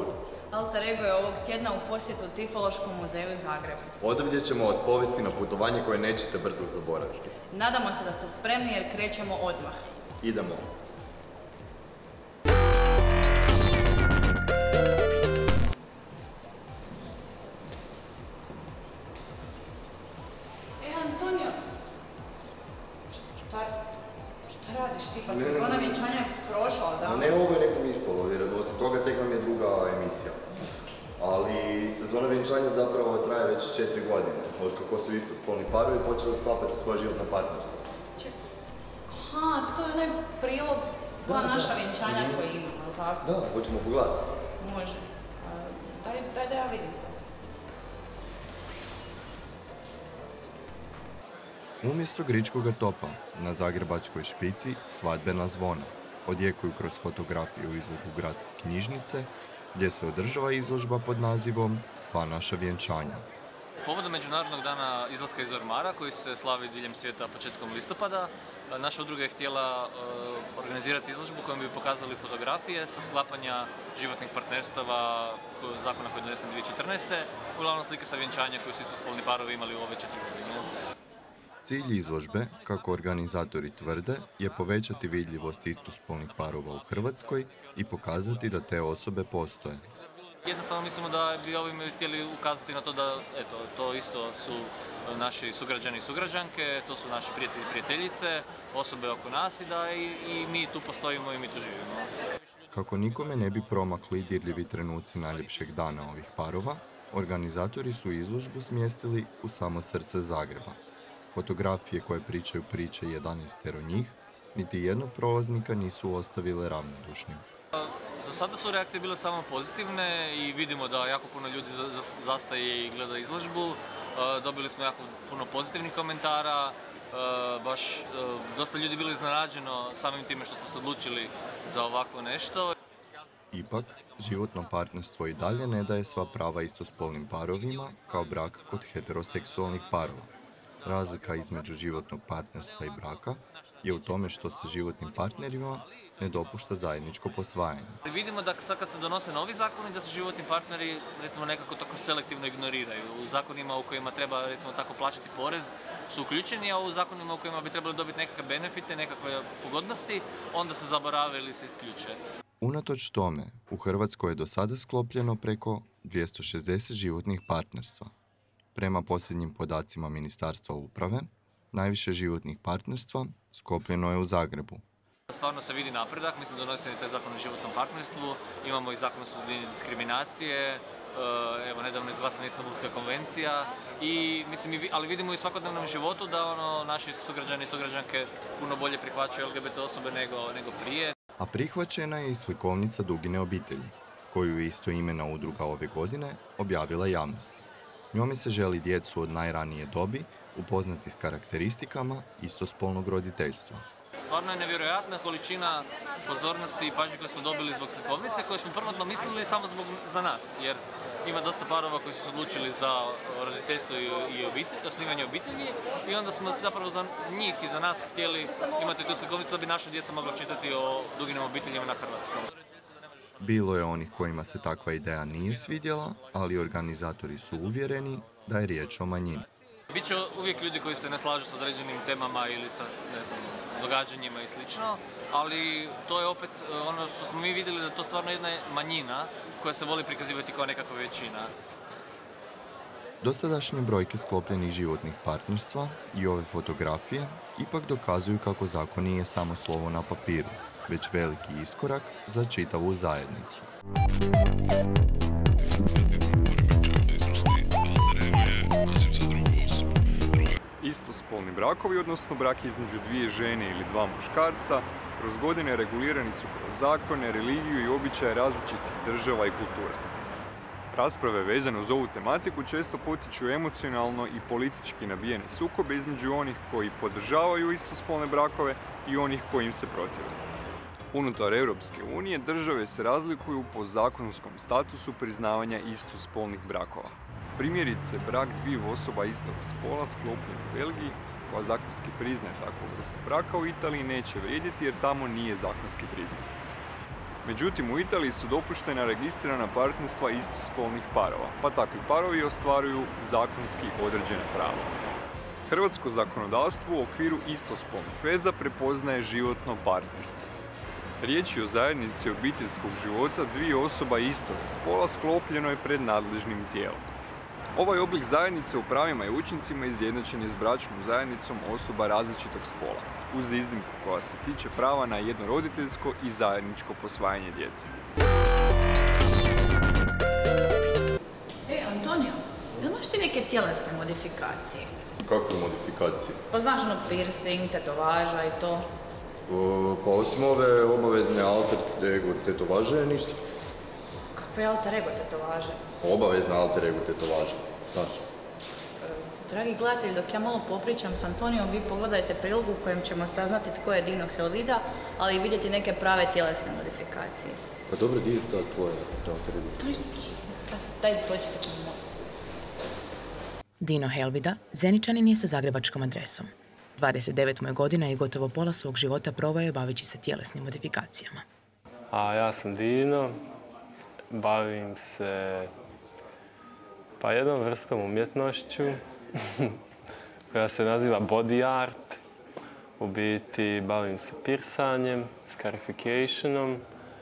tur. Alter ego je ovog tjedna u posjetu Tifološkom muzeju Zagrebu. Odavdje ćemo vas povesti na putovanje koje nećete brzo zaboraviti. Nadamo se da ste spremni jer krećemo odmah. Idemo. Antonio, šta radiš ti? Pa sezona vjenčanja je prošla, da? Ne, ovo je nekom ispalo, jer osim toga tek nam je druga emisija. Ali sezona vjenčanja zapravo traje već 4 godine, od kako su istospolni parovi počeli sklapati svoje životna partnerstva. Aha, to je onaj prilog sva naša vjenčanja koje imamo, ili tako? Da, hoćemo pogledati. Može. Daj da ja vidim to. Umjesto gričkoga topa, na zagrebačkoj špici svadbena zvona odjekuju kroz fotografiju u izlogu gradske knjižnice, gdje se održava izložba pod nazivom Sva naša vjenčanja. Povodom Međunarodnog dana izlaska iz ormara, koji se slavi diljem svijeta početkom listopada, naša udruga je htjela organizirati izložbu kojom bi pokazali fotografije sa sklapanja životnih partnerstava zakona koji je donesen 2014. Uglavnom slike sa vjenčanja koje su istospolni parovi imali u ove 4 godine. Cilj izložbe, kako organizatori tvrde, je povećati vidljivost istospolnih parova u Hrvatskoj i pokazati da te osobe postoje. Jednostavno mislimo da bi ovim htjeli ukazati na to da to isto su naši sugrađani i sugrađanke, to su naši prijatelji i prijateljice, osobe oko nas i da i mi tu postojimo i mi tu živimo. Kako nikome ne bi promakli dirljivi trenuci najljepšeg dana ovih parova, organizatori su izložbu smjestili u samo srce Zagreba. Fotografije koje pričaju priče 11 njih, niti jednog prolaznika nisu ostavile ravnodušnim. Za sada su reakcije bile samo pozitivne i vidimo da jako puno ljudi zastaje i gleda izložbu. Dobili smo jako puno pozitivnih komentara, baš dosta ljudi bilo iznenađeno samim time što smo se odlučili za ovako nešto. Ipak, životno partnerstvo i dalje ne daje sva prava istospolnim parovima kao brak kod heteroseksualnih parova. Razlika između životnog partnerstva i braka je u tome što se životnim partnerima ne dopušta zajedničko posvajanje. Vidimo da sad kad se donose novi zakoni da se životni partneri recimo nekako tako selektivno ignoriraju. U zakonima u kojima treba recimo tako plaćati porez su uključeni, a u zakonima u kojima bi trebali dobiti nekakve benefite, nekakve pogodnosti, onda se zaborave ili se isključe. Unatoč tome, u Hrvatskoj je do sada sklopljeno preko 260 životnih partnerstva. Prema posljednjim podacima Ministarstva uprave, najviše životnih partnerstva sklopljeno je u Zagrebu. Stvarno se vidi napredak, mislim da donosi taj zakon o životnom partnerstvu, imamo i zakon o suzbijanju diskriminacije, evo nedavno je izglasana Istanbulska konvencija ali vidimo i u svakodnevnom životu da naši sugrađani i sugrađanke puno bolje prihvaćaju LGBT osobe nego prije. A prihvaćena je i slikovnica Dugine obitelji, koju je istoimena udruga ove godine objavila javnosti. Njome se želi djecu od najranije dobi upoznati s karakteristikama istospolnog roditeljstva. Stvarno je nevjerojatna količina pozornosti i pažnje koje smo dobili zbog slikovnice, koje smo prvotno mislili samo za nas, jer ima dosta parova koji su se odlučili za roditeljstvo i osnivanje obitelji i onda smo zapravo za njih i za nas htjeli imati tu slikovnicu da bi naša djeca mogla čitati o Duginim obiteljima na hrvatskom. Bilo je onih kojima se takva ideja nije svidjela, ali organizatori su uvjereni da je riječ o manjini. Biće uvijek ljudi koji se ne slažu s određenim temama ili sa događanjima i slično, ali to je opet ono što smo mi vidjeli da to stvarno jedna manjina koja se voli prikazivati kao nekakva većina. Dosadašnje brojke sklopljenih životnih partnerstva i ove fotografije ipak dokazuju kako zakon nije samo slovo na papiru, već veliki iskorak za čitavu zajednicu. Istospolni brakovi, odnosno brak između dvije žene ili dva muškarca, kroz godine regulirani su kroz zakone, religiju i običaje različitih država i kultura. Rasprave vezane uz ovu tematiku često potiču emocionalno i politički nabijene sukobe između onih koji podržavaju istospolne brakove i onih koji im se protive. Unutar Europske unije države se razlikuju po zakonskom statusu priznavanja istospolnih brakova. Primjerice, brak dviju osoba istog spola sklopljen u Belgiji, koja zakonski priznaje takvu vrstu braka, u Italiji neće vrijediti jer tamo nije zakonski priznat. Međutim, u Italiji su dopuštena registrirana partnerstva istospolnih parova, pa takvi parovi ostvaruju zakonski određena prava. Hrvatsko zakonodavstvo u okviru istospolnih veza prepoznaje životno partnerstvo. Riječ je o zajednici obiteljskog života dviju osoba istog spola sklopljenoj pred nadležnim tijelom. Ovaj oblik zajednice u pravima i učincima izjednačen je s bračnom zajednicom osoba različitog spola, uz iznimku koja se tiče prava na jednoroditeljsko i zajedničko posvajanje djece. Antonio, imaš ti neke tjelesne modifikacije? Kakve modifikacije? Pa znaš ono piercing, tetovaža i to. Pa osim ove obavezne alter ego tetovaže, ništa. Kakve alter ego tetovaže? Obavezna alter ego tetovaža, znaš. Dragi gledatelji, dok ja malo popričam s Antonijom, vi pogledajte prilog u kojem ćemo saznati tko je Dino Helvida, ali i vidjeti neke prave tjelesne modifikacije. Pa dobro, gdje je ta tvoja alter ego? Daj, dođite ćemo. Dino Helvida Zeničanin je sa zagrebačkom adresom. 29 mu je godina i gotovo pola svog života proveo je baveći se tjelesnim modifikacijama. A ja sam Dino, bavim se jednom vrstom umjetnošću koja se naziva body art. U biti bavim se pirsanjem, scarificationom,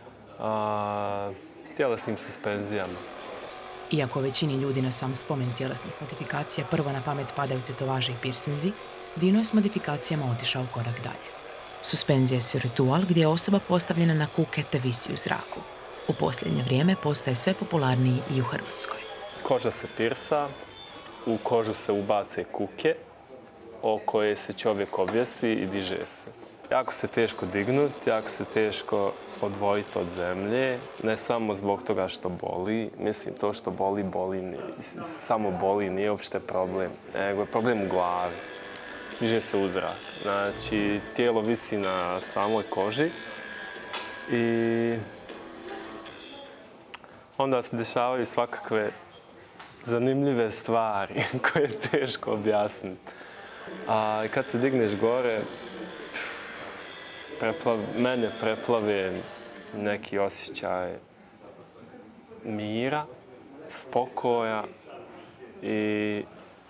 tjelesnim suspenzijama. Iako većini ljudi na sam spomen tjelesnih modifikacija prvo na pamet padaju tetovaže i piercinzi, Dino je s modifikacijama otišao korak dalje. Suspenzije su ritual gdje je osoba postavljena na kuke te visi u zraku. U posljednje vrijeme postaje sve popularniji i u Hrvatskoj. Koža se pirsa, u kožu se ubace kuke, o koje se čovjek objesi i diže se. Jako se teško dignuti, jako se teško odvojiti od zemlje, ne samo zbog toga što boli. Mislim, to što boli, samo boli, nije uopšte problem, nego je problem u glavi. Diže se u zrak. Znači, tijelo visi na samoj koži i onda se dešavaju svakakve zanimljive stvari koje je teško objasniti. A kad se digneš gore, mene preplave neki osjećaj mira, spokoja i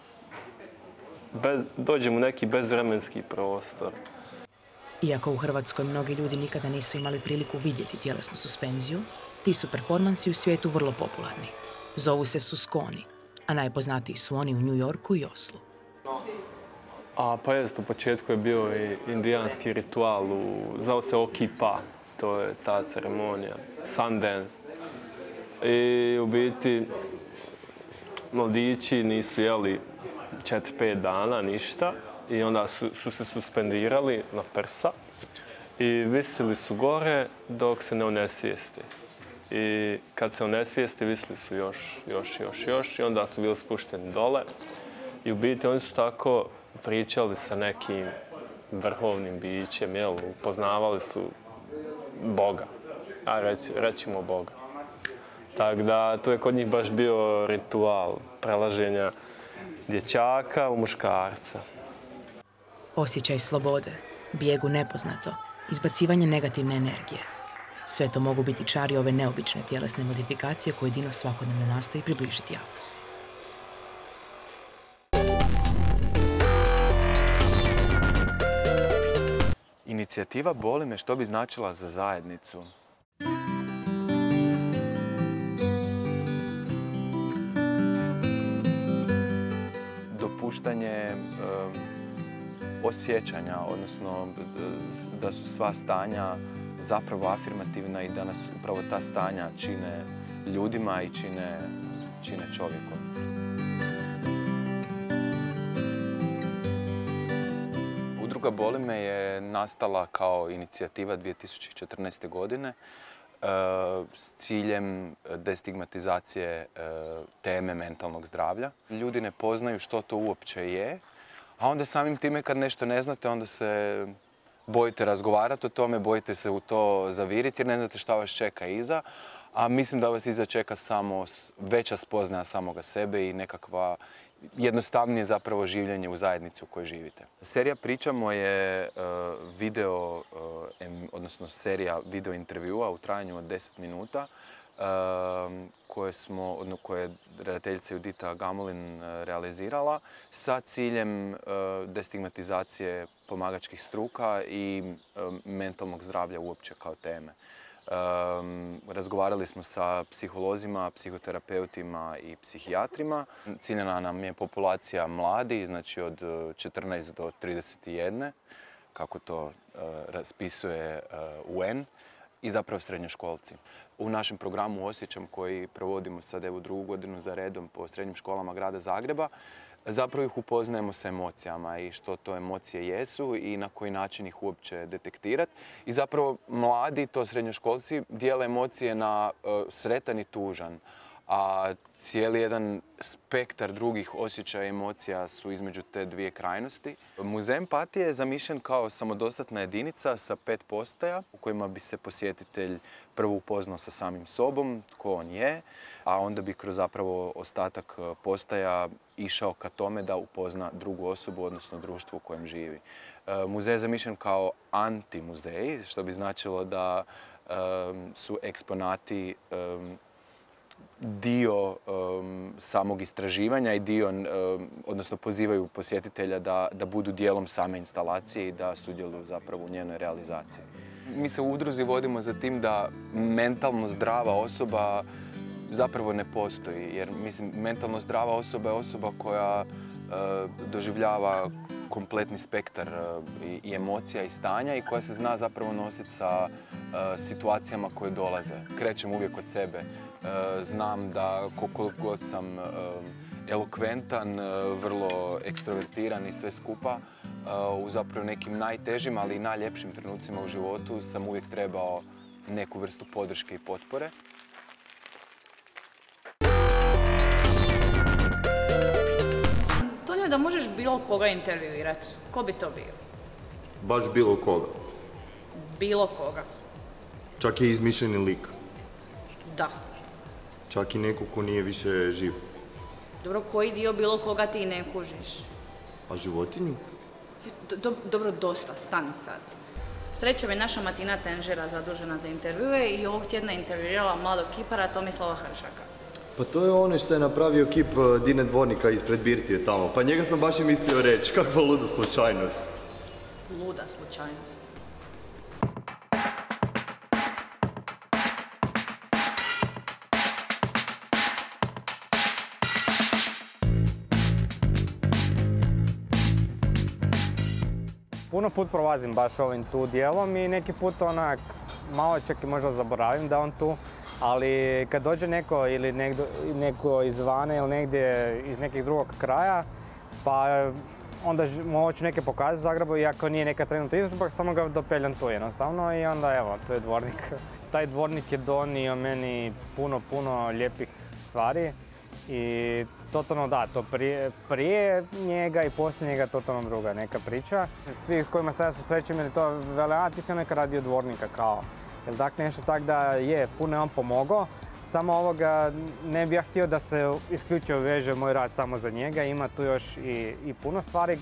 dođem u neki bezvremenski prostor. Iako u Hrvatskoj mnogi ljudi nikada nisu imali priliku vidjeti tjelesnu suspenziju, ti su performansi u svijetu vrlo popularni. Zovu se suskoni, a najpoznatiji su oni u New Yorku i Oslu. Pa jest, u početku je bio i indijanski ritual, zvao se Okipa, to je ta ceremonija, Sundance. I u biti mladići nisu jeli 4-5 dana, ništa, i onda su se suspendirali na prsa i visili su gore dok se ne onesvijeste. I kad se onesvijeste, visili su još i onda su bili spušteni dole. I u biti oni su tako pričali sa nekim vrhovnim bićem, upoznavali su Boga, rećimo Boga. Tako da, to je kod njih baš bio ritual prelaženja dječaka u muškarca. Osjećaj slobode, bijeg u nepoznato, izbacivanje negativne energije. Sve to mogu biti čari ove neobične tjelesne modifikacije koje Dino svakodnevno nastoji približiti javnosti. Inicijativa Boli me što bi značila za zajednicu. Dopuštanje osjećanja, odnosno da su sva stanja zapravo afirmativna i da nas upravo ta stanja čine ljudima i čine čovjekom. Udruga Boli me je nastala kao inicijativa 2014. godine s ciljem destigmatizacije teme mentalnog zdravlja. Ljudi ne poznaju što to uopće je, a onda samim time kad nešto ne znate, onda se bojite razgovarati o tome, bojite se u to zaviriti jer ne znate šta vas čeka iza. A mislim da vas iza čeka samo veća spoznaja samoga sebe i nekakva jednostavnije zapravo življenje u zajednici u kojoj živite. Serija Pričamo je odnosno serija video intervjua u trajanju od 10 minuta koje je redateljica Judita Gamulin realizirala sa ciljem destigmatizacije pomagačkih struka i mentalnog zdravlja uopće kao teme. Razgovarali smo sa psiholozima, psihoterapeutima i psihijatrima. Ciljena nam je populacija mladi, znači od 14 do 31, kako to raspisuje UN, i zapravo srednjoškolci. U našem programu Osjećam, koji provodimo sad evo 2. godinu za redom po srednjim školama grada Zagreba, zapravo ih upoznajemo sa emocijama i što to emocije jesu i na koji način ih uopće detektirati. I zapravo mladi, to srednjoškolci, dijele emocije na sretan i tužan, a cijeli jedan spektar drugih osjećaja i emocija su između te dvije krajnosti. Muzej empatije je zamišljen kao samodostatna jedinica sa 5 postaja u kojima bi se posjetitelj prvo upoznao sa samim sobom, tko on je, a onda bi kroz zapravo ostatak postaja išao ka tome da upozna drugu osobu, odnosno društvo u kojem živi. Muzej je zamišljen kao antimuzej, što bi značilo da su eksponati dio samog istraživanja i odnosno pozivaju posjetitelja da budu dijelom same instalacije i da sudjeluju zapravo u njenoj realizaciji. Mi se u udruzi vodimo za tim da mentalno zdrava osoba zapravo ne postoji, jer mislim, mentalno zdrava osoba je osoba koja doživljava kompletni spektar i emocija i stanja i koja se zna zapravo nositi sa situacijama koje dolaze. Krećem uvijek od sebe. Znam da koliko god sam elokventan, vrlo ekstrovertiran i sve skupa, u zapravo nekim najtežim, ali i najljepšim trenucima u životu sam uvijek trebao neku vrstu podrške i potpore. Tonio, da možeš bilo koga intervjuirati, ko bi to bio? Baš bilo koga. Bilo koga. Čak i izmišljeni lik. Da. Čak i neko ko nije više živ. Dobro, koji dio bilo koga ti ne kužiš? A životinju? Dobro, dosta, stani sad. Srećom je naša Martina Tenžera zadužena za intervjue i ovog tjedna intervjuirala mladog kipara Tomislava Hršaka. Pa to je onaj što je napravio kip Dine Dvornika ispred Birtije tamo. Pa njega sam baš i mislio reći, kakva luda slučajnost. Luda slučajnost. Puno put prolazim baš ovim tu dijelom i neki put onak malo čak i možda zaboravim da on tu, ali kad dođe neko ili neko izvana ili negdje iz nekih drugog kraja, pa onda hoću neke pokazati Zagrebu, iako nije neka trenutna izložba, samo ga dopeljam tu jednostavno i onda evo, tu je dvornik. Taj dvornik je donio meni puno lijepih stvari i totalno da, to prije njega i poslije njega totalno druga neka priča. Svi kojima sada susrećem ili to vele, a ti si onaj radio dvornika kao. Jel tak nešto tak da je, puno je on pomogao. Samo ovoga ne bih ja htio da se isključivo veže moj rad samo za njega, ima tu još i puno stvari.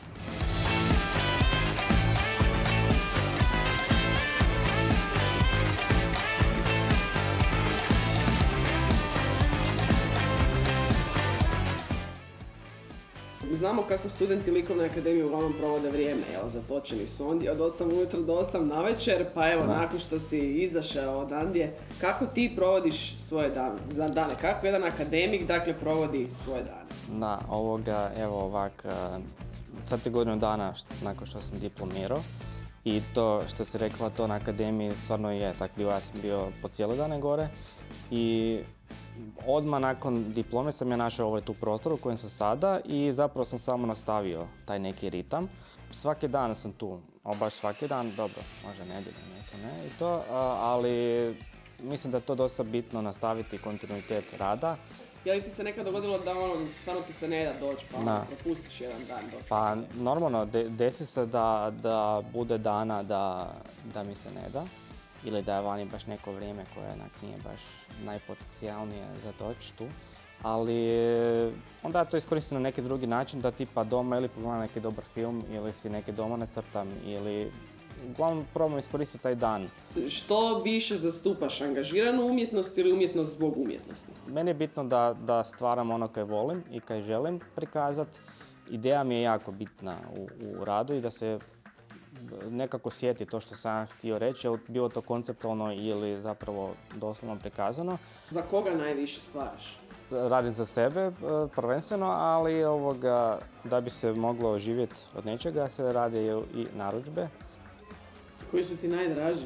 Znamo kako studenti Likovne akademije uglavnom provode vrijeme, jel, zatočeni su ondje od 8 ujutro do 8 navečer, pa evo, nakon što si izašao odandje, kako ti provodiš svoje dane? Kako jedan akademik, dakle, provodi svoje dane? Da, evo ovak, sad je godinu dana nakon što sam diplomirao i to što si rekla, to na akademiji stvarno je tak bilo, ja sam bio po cijele dane gore i odmah nakon diplome sam ja našao tu prostor u kojem sam sada i zapravo sam samo nastavio taj neki ritam. Svaki dan sam tu, baš svaki dan, dobro, možda nedjeljom, ne i to, ali mislim da je to dosta bitno nastaviti kontinuitet rada. Je li ti se nekad dogodilo da stvarno ti se ne da doći pa propustiš jedan dan doći? Pa normalno, desi se da bude dana da mi se ne da. Ili da je vani baš neko vrijeme koje nije baš najpotencijalnije za doći tu. ali onda ja to iskoristim na neki drugi način, da tipa doma ili pogledam neki dobar film, ili si neki doma nacrtam, ili uglavnom probam iskoristiti taj dan. Što više zastupaš, angažiranu umjetnost ili umjetnost zbog umjetnosti? Meni je bitno da stvaram ono kaj volim i kaj želim prikazati. Ideja mi je jako bitna u radu i da se nekako sjeti to što sam htio reći, bilo to konceptualno ili zapravo doslovno prikazano. Za koga najviše stvaraš? Radim za sebe prvenstveno, ali da bi se moglo živjeti od nečega se rade i narudžbe. Koji su ti najdraži?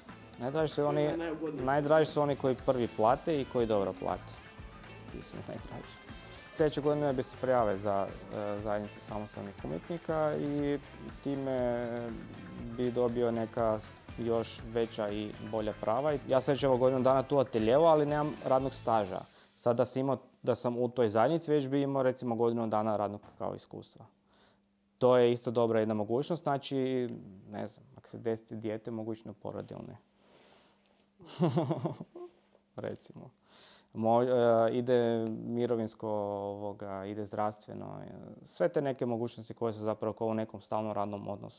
Najdraži su oni koji prvi plate i koji dobro plate. Ti su najdraži. Sljedeće godine bi se prijave za zajednicu samostalnih umjetnika i time bi dobio neka još veća i bolja prava. Ja sam već evo godinu dana tu ateljevao, ali nemam radnog staža. Sad da sam u toj zajednici, već bi imao recimo godinu dana radnog kao iskustva. To je isto dobra jedna mogućnost, znači, ne znam, ako se desi dijete, mogućno porodilne. Recimo. Ide mirovinsko, ide zdravstveno, sve te neke mogućnosti koje su zapravo kao u nekom stalnom radnom odnosu.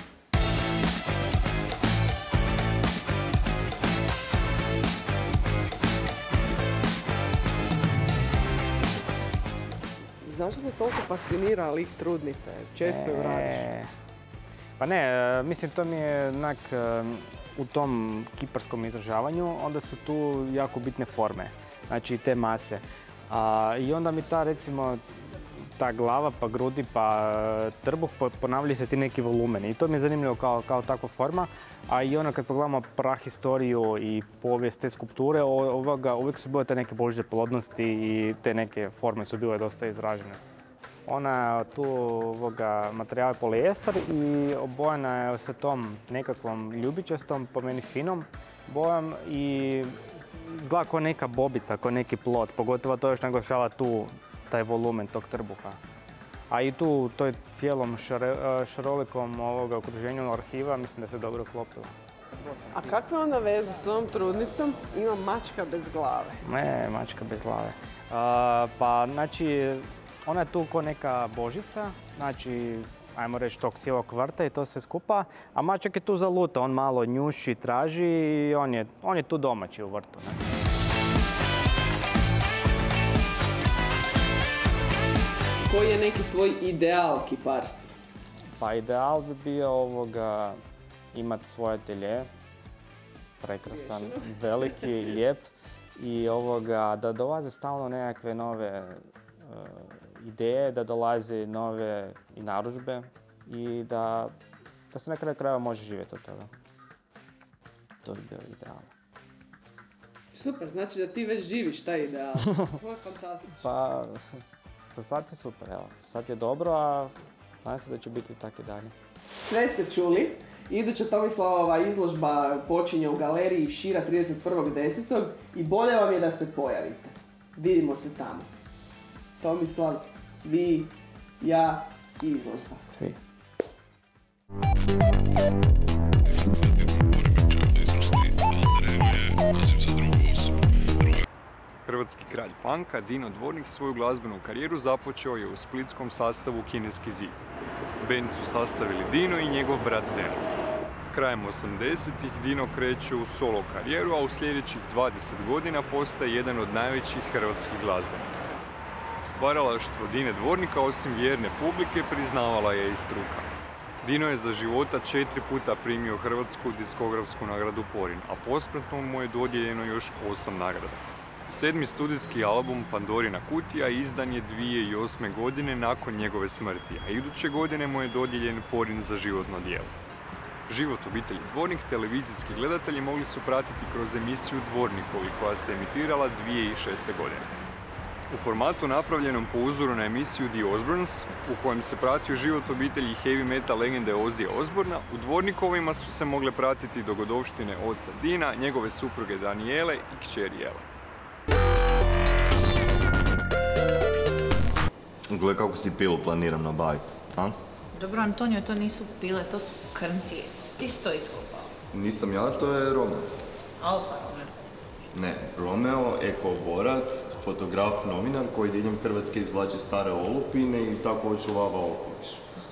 Znaš da te toliko fascinira lik trudnice? Često ju radiš. Pa ne, mislim to mi je onak u tom kiparskom izražavanju, onda su tu jako bitne forme, znači te mase. I onda mi ta glava, pa grudi, pa trbuh, ponavljaju se ti neki volumeni. I to mi je zanimljivo kao takva forma. A i ono kad pogledamo prahistoriju i povijest te skulpture, uvijek su bile te neke božje plodnosti i te neke forme su bile dosta izražene. Ona tu materijal je polijester i obojena je sa tom nekakvom ljubičastom, po meni finom bojom i izgleda kao neka bobica, kao neki plod, pogotovo to još naglašava tu taj volumen tog trbuha. A i tu, to je cijelom šarolikom okruženju arhiva, mislim da se dobro klopilo. A kakva je onda veza s ovom trudnicom? Ima mačka bez glave. Ne, mačka bez glave. Pa, znači, ona je tu ko neka božica, znači, ajmo reći tog cijelog vrta i to se skupa, a mačak je tu zaluta, on malo njuši, traži i on je tu domaći u vrtu. Ne? Koji je neki tvoj ideal kiparstva? Pa ideal bi bio imati svoj atelje, prekrasan, veliki, lijep i da dolaze stalno nekakve nove ideje, da dolaze nove i narudžbe i da se na kraju krajeva može živjeti od toga. To bi bio ideal. Super, znači da ti već živiš taj ideal. To je fantastično. Pa, sad je super, evo. Sad je dobro, a nadam se da će biti tako i dalje. Sve ste čuli. Iduća Tomislavova izložba počinje u galeriji Šira 31.10. i bolje vam je da se pojavite. Vidimo se tamo. Tomislav, vi, ja i izložba. Svi. Hrvatski kralj funka Dino Dvornik svoju glazbenu karijeru započeo je u splitskom sastavu Kineski zid. Band su sastavili Dino i njegov brat Deno. Krajem 80-ih Dino kreće u solo karijeru, a u sljedećih 20 godina postaje jedan od najvećih hrvatskih glazbenika. Stvaralaštvo Dine Dvornika osim vjerne publike priznavala je i struka. Dino je za života 4 puta primio hrvatsku diskografsku nagradu Porin, a posmrtno mu je dodijeljeno još 8 nagrada. 7. studijski album Pandorina kutija izdan je 2008. godine nakon njegove smrti, a iduće godine mu je dodijeljen Porin za životno djelo. Život obitelji Dvornik televizijski gledatelji mogli su pratiti kroz emisiju Dvornikovi koja se emitirala 2006. godine. U formatu napravljenom po uzoru na emisiju The Osbournes, u kojem se pratio život obitelji heavy metal legende Ozzyja Osbourna, u Dvornikovima su se mogle pratiti dogodovštine oca Dina, njegove supruge Danijele i kćeri Ele. Gle kako si pilu planiram nabaviti, a? Dobro, Antonio, to nisu pile, to su krntije. Ti si to iskopao. Nisam ja, to je Roman. Alfa Roman. Ne, Romeo, ekoborac, fotograf, novinar koji diljem Hrvatske izvlači stare olupine i tako očuvava okoliš.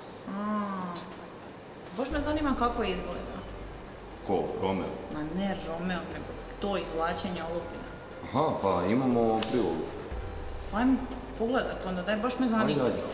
Baš me zanima kako izgleda. Ko? Romeo? Ma ne Romeo, nego to izvlačenje olupina. Aha, pa imamo prilogu. Ajmo pogledat onda, daj, baš me zanima to.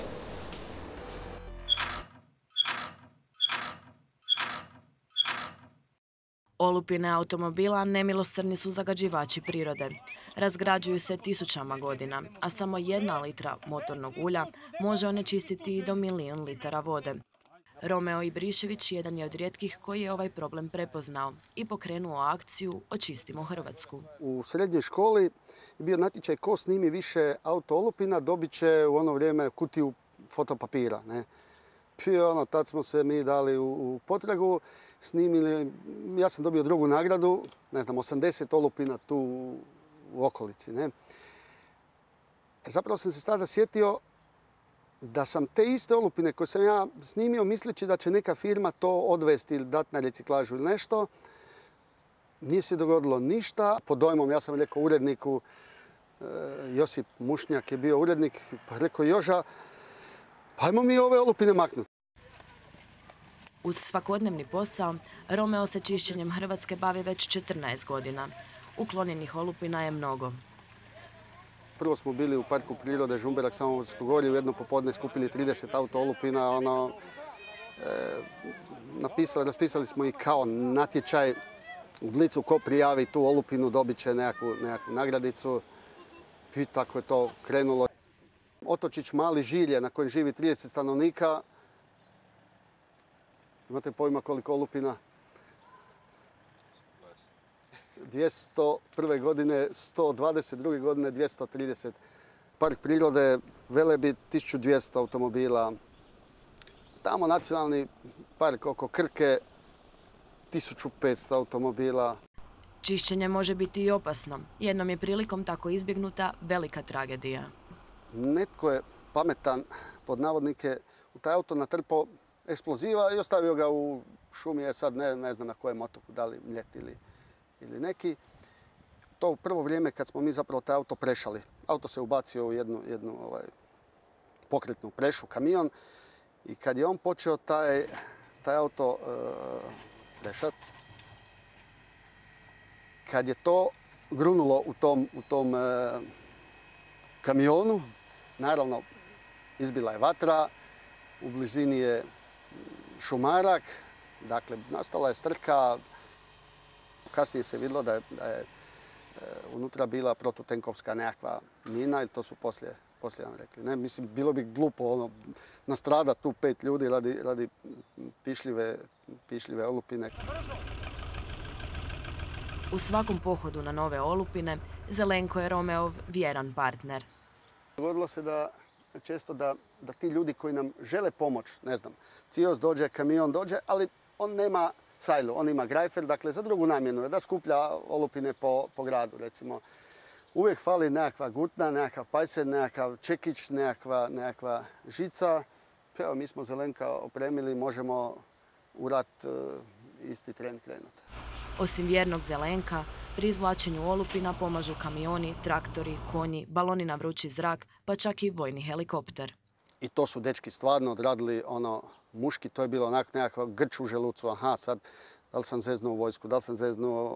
Olupine automobila nemilosrdni su zagađivači prirode. Razgrađuju se tisućama godina, a samo 1 litra motornog ulja može onečistiti i do 1.000.000 litara vode. Romeo Ibrišević jedan je od rijetkih koji je ovaj problem prepoznao i pokrenuo akciju Očistimo Hrvatsku. U srednjoj školi je bio natječaj ko snimi više auto olupina, dobit će u ono vrijeme kutiju fotopapira. Tad smo se mi dali u potragu, snimili, ja sam dobio drugu nagradu, 80 olupina tu u okolici. Zapravo sam se tada sjetio da sam te iste olupine koje sam ja snimio misleći da će neka firma to odvesti ili dati na reciklažu ili nešto. Nije se dogodilo ništa. Pod dojmom, ja sam rekao uredniku, Josip Mušnjak je bio urednik, pa rekao Joža, pa ajmo mi ove olupine maknuti. Uz svakodnevni posao, Romeo se čišćenjem Hrvatske bavi već 14 godina. Uklonjenih olupina je mnogo. Prvo smo bili u parku prirode Žumberak, Samoborsko gorje, u jedno popodne skupili 30 auto olupina. Raspisali smo i kao natječaj u Blicu, ko prijavi tu olupinu dobit će nekakvu nagradicu. I tako je to krenulo. Otočić Mali Žilje na kojem živi 30 stanovnika. Imate pojma koliko olupina? 201. godine 122. godine 230. Park prirode Velebit 1200 automobila. Tamo nacionalni park oko Krke 1500 automobila. Čišćenje može biti i opasno. Jednom je prilikom tako izbjegnuta velika tragedija. Netko je pametan, pod navodnike, u taj auto natrpao eksploziva i ostavio ga u šumi. Sad ne znam na kojem otoku, da li Mljet ili neki. To u prvo vrijeme kad smo mi zapravo taj auto prešali. Auto se ubacio u jednu pokretnu prešu, kamion. I kad je on počeo taj auto prešati, kad je to grunulo u tom kamionu, naravno izbila je vatra, u blizini je šumarak, dakle nastala je strka. Kasnije se vidjelo da je unutra bila protutenkovska nekakva mina i to su poslije nam rekli. Mislim, bilo bi glupo nastradati tu 5 ljudi radi pišljive olupine. U svakom pohodu na nove olupine, Zelenko je Romeov vjeran partner. Dogodilo se često da ti ljudi koji nam žele pomoć, CIOS dođe, kamion dođe, ali on nema sajlu, on ima grajfer, dakle za drugu namjenu je da skuplja olupine po gradu, recimo. Uvijek fali nekakva gutna, nekakav pajser, nekakav čekić, nekakva žica. Evo, mi smo Zelenka opremili, možemo u rat isti tren krenuti. Osim vjernog Zelenka, pri izvlačenju olupina pomažu kamioni, traktori, konji, baloni na vrući zrak, pa čak i vojni helikopter. I to su dečki stvarno odradili muški, to je bilo onak nekakva grč u želucu. Aha, sad, da li sam zeznuo vojsku, da li sam zeznuo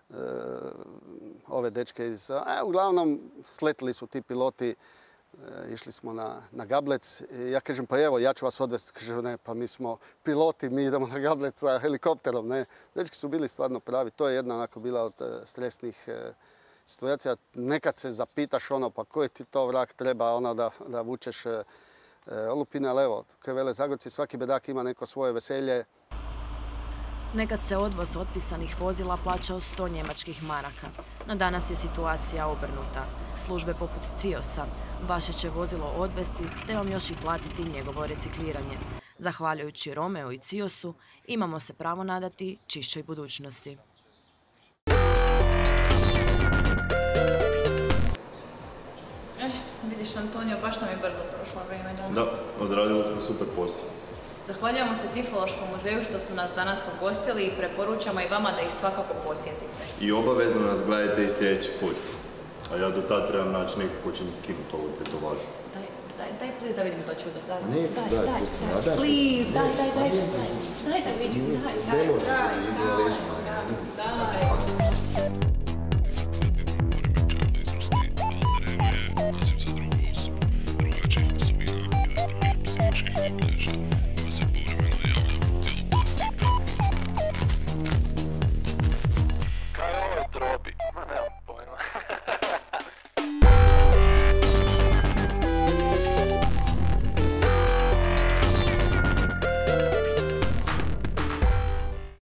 ove dečke iz... Uglavnom, sletili su ti piloti, išli smo na Gablec. Ja kažem, pa evo, ja ću vas odvesti. Kažem, ne, pa mi smo piloti, mi idemo na Gablec sa helikopterom. Ne. Dečki su bili stvarno pravi. To je jedna onako bila od stresnih situacija. Nekad se zapitaš pa koji ti to vrak treba da vučeš olupine, ali evo, kao vele Zagorci, svaki bedak ima neko svoje veselje. Nekad se odvoz otpisanih vozila plaćao 100 njemačkih maraka, no danas je situacija obrnuta. Službe poput CIOS-a vaše će vozilo odvesti te vam još i platiti njegovo recikliranje. Zahvaljujući Romeo i CIOS-u imamo se pravo nadati čišćoj budućnosti. Vidiš, Antonio, baš nam je brzo prošlo vrijeme danas. Da, odradili smo super posao. Zahvaljujemo se Tifološkom muzeju što su nas danas ugostili i preporučamo i vama da ih svakako posjetite. I obavezno nas gledajte i sljedeći put. A ja do tad trebam naći nekog ko će mi skinuti ovu tetovažu. Daj, please, da vidim to čudo. Daj, Please, daj da vidim, daj. Ne može se, ide ležima. Daj.